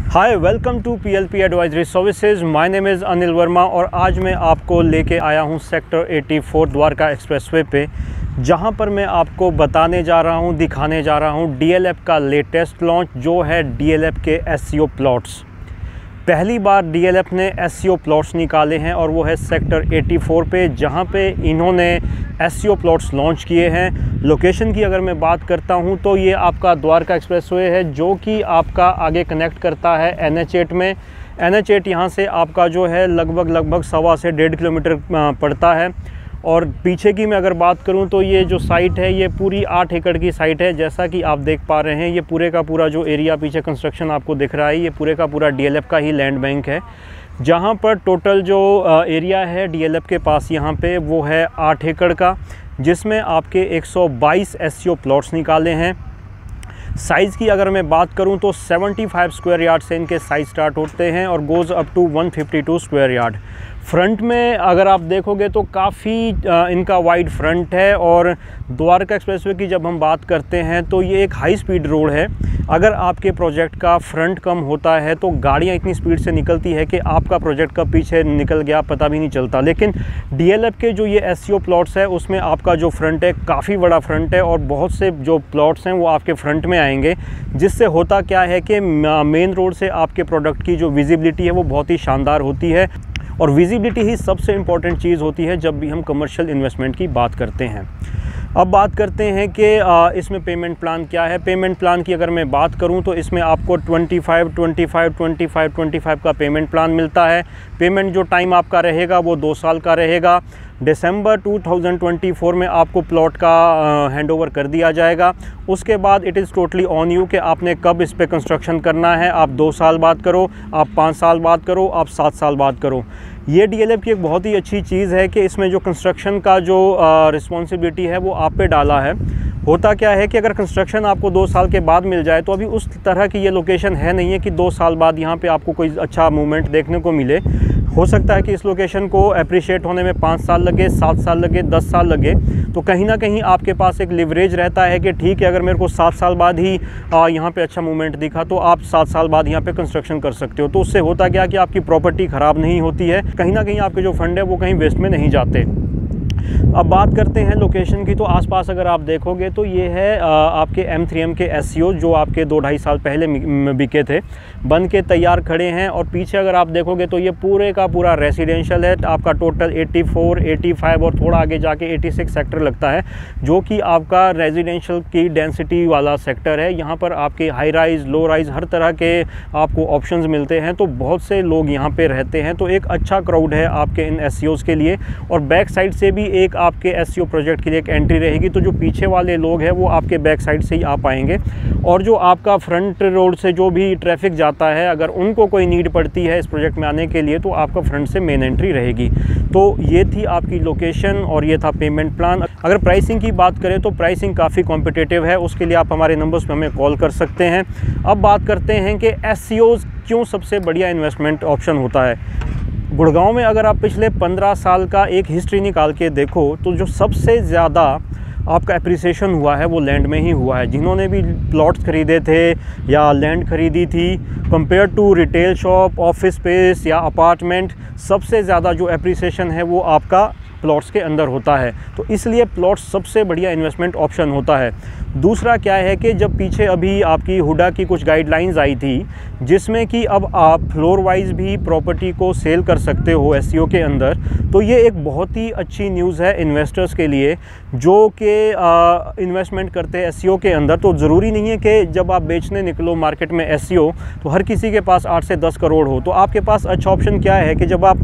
Hi welcome to PLP advisory services. My name is Anil Verma और आज मैं आपको लेके आया हूँ सेक्टर 84 द्वारका एक्सप्रेसवे पे, जहाँ पर मैं आपको बताने जा रहा हूँ, दिखाने जा रहा हूँ डीएलएफ का लेटेस्ट लॉन्च जो है डीएलएफ के एससीओ प्लॉट्स। पहली बार डीएलएफ ने एससीओ प्लॉट्स निकाले हैं और वो है सेक्टर 84 पे, जहाँ पे इन्होंने एससीओ प्लॉट्स लॉन्च किए हैं। लोकेशन की अगर मैं बात करता हूँ तो ये आपका द्वारका एक्सप्रेसवे है जो कि आपका आगे कनेक्ट करता है NH8 में। NH8 यहाँ से आपका जो है लगभग 1.25 से 1.5 किलोमीटर पड़ता है। और पीछे की मैं अगर बात करूं तो ये जो साइट है ये पूरी 8 एकड़ की साइट है। जैसा कि आप देख पा रहे हैं ये पूरे का पूरा जो एरिया पीछे कंस्ट्रक्शन आपको दिख रहा है ये पूरे का पूरा डीएलएफ का ही लैंड बैंक है, जहां पर टोटल जो एरिया है डीएलएफ के पास यहाँ पे वो है 8 एकड़ का, जिसमें आपके 122 एससीओ प्लॉट्स निकाले हैं। साइज़ की अगर मैं बात करूं तो 75 स्क्वायर यार्ड से इनके साइज़ स्टार्ट होते हैं और goes up to 152 square yard. Front में अगर आप देखोगे तो काफ़ी इनका वाइड फ्रंट है। और द्वारका एक्सप्रेसवे की जब हम बात करते हैं तो ये एक हाई स्पीड रोड है। अगर आपके प्रोजेक्ट का फ्रंट कम होता है तो गाड़ियाँ इतनी स्पीड से निकलती है कि आपका प्रोजेक्ट कब पीछे निकल गया पता भी नहीं चलता। लेकिन डीएलएफ के जो ये एससीओ प्लॉट्स है उसमें आपका जो फ्रंट है काफ़ी बड़ा फ्रंट है और बहुत से जो प्लॉट्स हैं वो आपके फ्रंट में आएंगे, जिससे होता क्या है कि मेन रोड से आपके प्रोडक्ट की जो विजिबिलिटी है वो बहुत ही शानदार होती है। और विजिबिलिटी ही सबसे इम्पॉर्टेंट चीज़ होती है जब भी हम कमर्शियल इन्वेस्टमेंट की बात करते हैं। अब बात करते हैं कि इसमें पेमेंट प्लान क्या है। पेमेंट प्लान की अगर मैं बात करूं तो इसमें आपको 25 का पेमेंट प्लान मिलता है। पेमेंट जो टाइम आपका रहेगा वो 2 साल का रहेगा। दिसंबर 2024 में आपको प्लॉट का हैंडओवर कर दिया जाएगा। उसके बाद it is totally on you कि आपने कब इस पे कंस्ट्रक्शन करना है। आप 2 साल बाद करो, आप 5 साल बाद करो, आप 7 साल बाद करो। ये डीएलएफ की एक बहुत ही अच्छी चीज़ है कि इसमें जो कंस्ट्रक्शन का जो रिस्पॉन्सिबिलिटी है वो आप पे डाला है। होता क्या है कि अगर कंस्ट्रक्शन आपको 2 साल के बाद मिल जाए तो अभी उस तरह की ये लोकेशन है नहीं है कि 2 साल बाद यहाँ पे आपको कोई अच्छा मूवमेंट देखने को मिले। हो सकता है कि इस लोकेशन को अप्रिशिएट होने में 5 साल लगे, 7 साल लगे, 10 साल लगे। तो कहीं ना कहीं आपके पास एक लिवरेज रहता है कि ठीक है, अगर मेरे को 7 साल बाद ही यहाँ पे अच्छा मूवमेंट दिखा तो आप 7 साल बाद यहाँ पे कंस्ट्रक्शन कर सकते हो। तो उससे होता क्या कि आपकी प्रॉपर्टी ख़राब नहीं होती है, कहीं ना कहीं आपके जो फंड है वो कहीं वेस्ट में नहीं जाते। अब बात करते हैं लोकेशन की, तो आसपास अगर आप देखोगे तो ये है आपके M3M के एससीओ जो आपके 2-2.5 साल पहले बिके थे, बन के तैयार खड़े हैं। और पीछे अगर आप देखोगे तो ये पूरे का पूरा रेसिडेंशियल है। आपका टोटल 84, 85 और थोड़ा आगे जाके 86 सेक्टर लगता है, जो कि आपका रेजिडेंशियल की डेंसिटी वाला सेक्टर है। यहाँ पर आपके हाई राइज, लो राइज हर तरह के आपको ऑप्शंस मिलते हैं। तो बहुत से लोग यहाँ पे रहते हैं, तो एक अच्छा क्राउड है आपके इन एससीओज़ के लिए। और बैक साइड से भी एक आपके एससीओ प्रोजेक्ट के लिए एक एंट्री रहेगी, तो जो पीछे वाले लोग हैं वो आपके बैक साइड से ही आ पाएंगे। और जो आपका फ्रंट रोड से जो भी ट्रैफिक जाता है, अगर उनको कोई नीड पड़ती है इस प्रोजेक्ट में आने के लिए तो आपका फ्रंट से मेन एंट्री रहेगी। तो ये थी आपकी लोकेशन और ये था पेमेंट प्लान। अगर प्राइसिंग की बात करें तो प्राइसिंग काफ़ी कॉम्पिटिटिव है, उसके लिए आप हमारे नंबर्स पर हमें कॉल कर सकते हैं। अब बात करते हैं कि एससीओज़ क्यों सबसे बढ़िया इन्वेस्टमेंट ऑप्शन होता है। गुड़गांव में अगर आप पिछले 15 साल का एक हिस्ट्री निकाल के देखो तो जो सबसे ज़्यादा आपका एप्रिसिएशन हुआ है वो लैंड में ही हुआ है। जिन्होंने भी प्लॉट्स खरीदे थे या लैंड खरीदी थी, compare to retail shop, office space या अपार्टमेंट, सबसे ज़्यादा जो एप्रिसिएशन है वो आपका प्लॉट्स के अंदर होता है। तो इसलिए प्लॉट्स सबसे बढ़िया इन्वेस्टमेंट ऑप्शन होता है। दूसरा क्या है कि जब पीछे अभी आपकी हुडा की कुछ गाइडलाइंस आई थी जिसमें कि अब आप फ्लोर वाइज भी प्रॉपर्टी को सेल कर सकते हो एससीओ के अंदर, तो ये एक बहुत ही अच्छी न्यूज़ है इन्वेस्टर्स के लिए जो कि इन्वेस्टमेंट करते हैं एससीओ के अंदर। तो ज़रूरी नहीं है कि जब आप बेचने निकलो मार्केट में एससीओ तो हर किसी के पास 8 से 10 करोड़ हो। तो आपके पास अच्छा ऑप्शन क्या है कि जब आप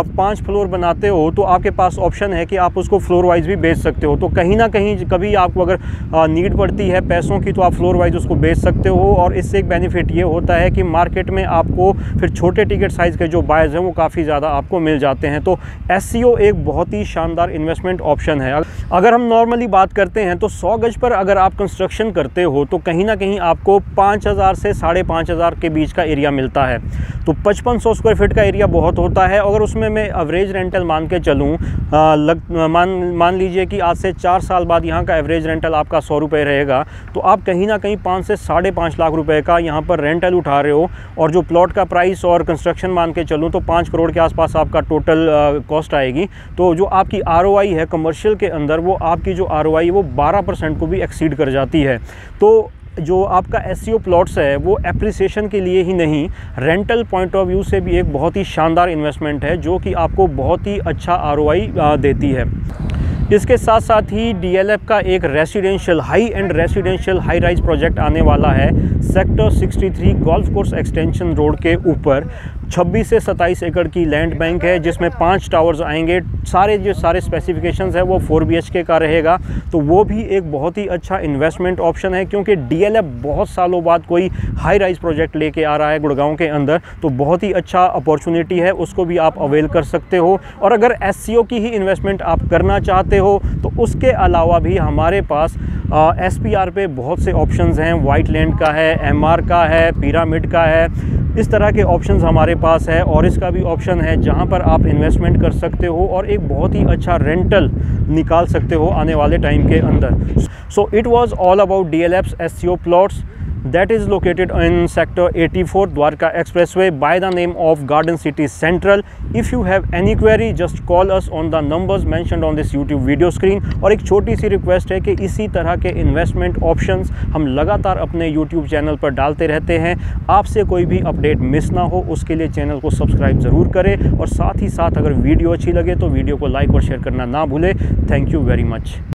5 फ्लोर बनाते हो तो आपके पास ऑप्शन है कि आप उसको फ्लोर वाइज भी बेच सकते हो। तो कहीं ना कहीं कभी आपको अगर नीड पड़ती है पैसों की तो आप फ्लोर वाइज उसको बेच सकते हो। और इससे एक बेनिफिट ये होता है कि मार्केट में आपको फिर छोटे टिकट साइज़ के जो बायर्स हैं वो काफ़ी ज़्यादा आपको मिल जाते हैं। तो एससीओ एक बहुत ही शानदार इन्वेस्टमेंट ऑप्शन है। अगर हम नॉर्मली बात करते हैं तो 100 गज पर अगर आप कंस्ट्रक्शन करते हो तो कहीं ना कहीं आपको 5,000 से 5,500 के बीच का एरिया मिलता है। तो 5500 स्क्वायर फीट का एरिया बहुत होता है। अगर उसमें मैं एवरेज रेंटल मान के चलूँ, मान लीजिए कि आज से 4 साल बाद यहाँ का एवरेज रेंटल आपका 100 रुपये रहेगा, तो आप कहीं ना कहीं 5 से 5.5 लाख रुपए का यहाँ पर रेंटल उठा रहे हो। और जो प्लॉट का प्राइस और कंस्ट्रक्शन मान के चलूँ तो 5 करोड़ के आसपास आपका टोटल कॉस्ट आएगी। तो जो आपकी ROI है कमर्शियल के अंदर, वो आपकी जो ROI है वो 12% को भी एक्सीड कर जाती है। तो जो आपका SCO प्लॉट्स है वो एप्रिसिएशन के लिए ही नहीं, रेंटल पॉइंट ऑफ व्यू से भी एक बहुत ही शानदार इन्वेस्टमेंट है जो कि आपको बहुत ही अच्छा ROI देती है। इसके साथ साथ ही DLF का एक residential high end residential high rise project आने वाला है sector 63 golf course extension road के ऊपर। 26 से 27 एकड़ की लैंड बैंक है जिसमें 5 टावर्स आएंगे। सारे स्पेसिफिकेशंस है वो 4 BHK का रहेगा। तो वो भी एक बहुत ही अच्छा इन्वेस्टमेंट ऑप्शन है, क्योंकि DLF बहुत सालों बाद कोई हाई राइज प्रोजेक्ट लेके आ रहा है गुड़गांव के अंदर। तो बहुत ही अच्छा अपॉर्चुनिटी है, उसको भी आप अवेल कर सकते हो। और अगर SCO की ही इन्वेस्टमेंट आप करना चाहते हो तो उसके अलावा भी हमारे पास SPR पे बहुत से ऑप्शंस हैं। वाइट लैंड का है, MR का है, पिरामिड का है, इस तरह के ऑप्शंस हमारे पास है। और इसका भी ऑप्शन है जहां पर आप इन्वेस्टमेंट कर सकते हो और एक बहुत ही अच्छा रेंटल निकाल सकते हो आने वाले टाइम के अंदर। So it was all about DLF's SCO plots that is located in sector 84 Dwarka Expressway by the name of Garden City Central. If you have any query, just call us on the numbers mentioned on this YouTube video screen. और एक छोटी सी request है कि इसी तरह के investment options हम लगातार अपने YouTube चैनल पर डालते रहते हैं। आपसे कोई भी अपडेट मिस ना हो उसके लिए चैनल को सब्सक्राइब ज़रूर करें, और साथ ही साथ अगर वीडियो अच्छी लगे तो वीडियो को लाइक और शेयर करना ना भूलें। Thank you very much.